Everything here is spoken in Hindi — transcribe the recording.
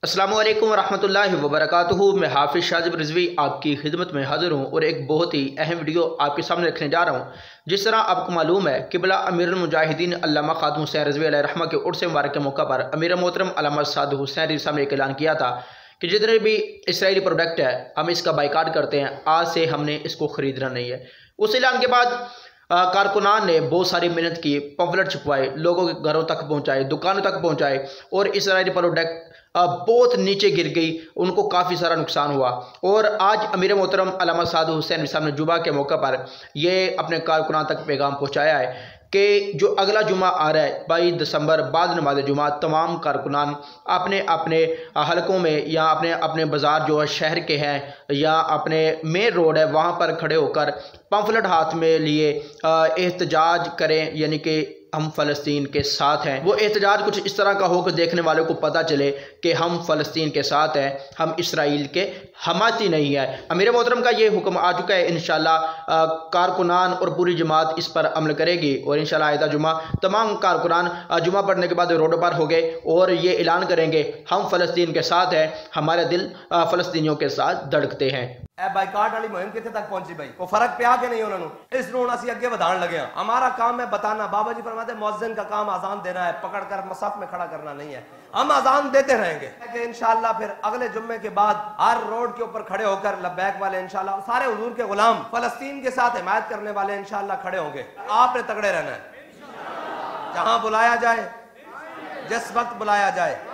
अस्सलामुअलैकुम वरहमतुल्लाहि वबरकातुहू। मैं हाफिज़ शाजिब रिजवी आपकी खिदमत में हाज़िर हूँ और एक बहुत ही अहम वीडियो आपके सामने रखने जा रहा हूँ। जिस तरह आपको मालूम है क़िबला अमीरुल मुजाहिदीन अल्लामा ख़ातम हुसैन रिजवी अलैहिर्रहमा के उर्स मुबारक के मौका पर अमीर मोहतरम अल्लामा साद हुसैन रिजवी साहब ने एक ऐलान किया था कि जितने भी इसराइली प्रोडक्ट है हम इसका बाइकाट करते हैं, आज से हमने इसको ख़रीदना नहीं है। उस ऐलान के बाद कारकुनान ने बहुत सारी मेहनत की, पम्फलेट छपवाए, लोगों के घरों तक पहुंचाए, दुकानों तक पहुंचाए और इसराइली प्रोडक्ट बहुत नीचे गिर गई, उनको काफ़ी सारा नुकसान हुआ। और आज अमीर मोहतरम अल्लामा साद हुसैन साहब ने जुमा के मौके पर यह अपने कारकुनान तक पैगाम पहुंचाया है कि जो अगला जुमा आ रहा है 22 दिसंबर बाद नमाज जुमा, तमाम कारकुनान अपने अपने हलकों में या अपने अपने बाज़ार जो है शहर के हैं या अपने मेन रोड है वहाँ पर खड़े होकर पम्फलेट हाथ में लिए एहतजाज करें, यानी कि हम फ़लस्तीन के साथ हैं। वो एहतजाज कुछ इस तरह का हो कि देखने वालों को पता चले कि हम फ़लस्तीन के साथ हैं, हम इसराइल के हमाती नहीं है। अमीर मोहतरम का ये हुक्म आ चुका है। इंशाल्लाह कारकुनान और पूरी जमात इस पर अमल करेगी और इंशाल्लाह आइंदा जुमा तमाम कारकुनान जुमा पढ़ने के बाद रोड पर हो गए और ये ऐलान करेंगे हम फ़लस्तीन के साथ हैं, हमारे दिल फ़लस्तीनियों के साथ धड़कते हैं। बाइकाट वाली मुहिम कितने तक पहुंची भाई? को फर्क पिया के नहीं उन्होंने इस रोना सी अगे बढ़ाने लगे। हमारा काम है बताना। बाबा जी फरमाते मुअज्जिन का काम अजान देना है, पकड़कर मसफ में खड़ा करना नहीं है। हम अजान देते रहेंगे कि इंशाल्लाह फिर अगले जुम्मे के बाद हर रोड के ऊपर खड़े होकर लब्बैक वाले इंशाल्लाह सारे हुजूर के गुलाम फलस्तीन के साथ हिमायत करने वाले इंशाल्लाह खड़े होंगे। आपने तगड़े रहना है, जहां बुलाया जाए, जिस वक्त बुलाया जाए।